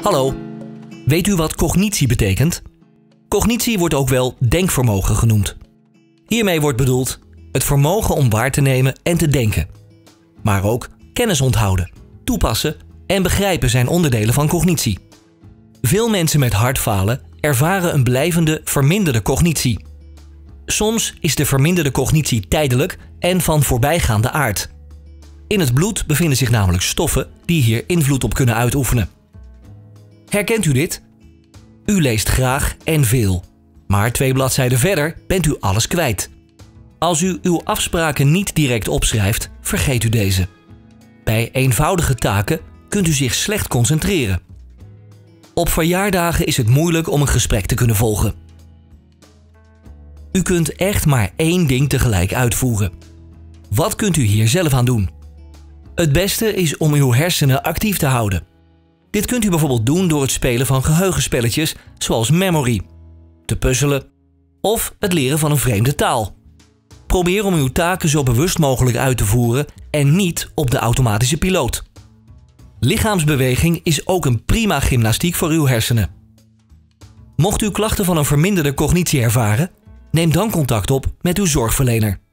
Hallo, weet u wat cognitie betekent? Cognitie wordt ook wel denkvermogen genoemd. Hiermee wordt bedoeld het vermogen om waar te nemen en te denken. Maar ook kennis onthouden, toepassen en begrijpen zijn onderdelen van cognitie. Veel mensen met hartfalen ervaren een blijvende verminderde cognitie. Soms is de verminderde cognitie tijdelijk en van voorbijgaande aard. In het bloed bevinden zich namelijk stoffen die hier invloed op kunnen uitoefenen. Herkent u dit? U leest graag en veel, maar 2 bladzijden verder bent u alles kwijt. Als u uw afspraken niet direct opschrijft, vergeet u deze. Bij eenvoudige taken kunt u zich slecht concentreren. Op verjaardagen is het moeilijk om een gesprek te kunnen volgen. U kunt echt maar 1 ding tegelijk uitvoeren. Wat kunt u hier zelf aan doen? Het beste is om uw hersenen actief te houden. Dit kunt u bijvoorbeeld doen door het spelen van geheugenspelletjes zoals Memory, te puzzelen of het leren van een vreemde taal. Probeer om uw taken zo bewust mogelijk uit te voeren en niet op de automatische piloot. Lichaamsbeweging is ook een prima gymnastiek voor uw hersenen. Mocht u klachten van een verminderde cognitie ervaren, neem dan contact op met uw zorgverlener.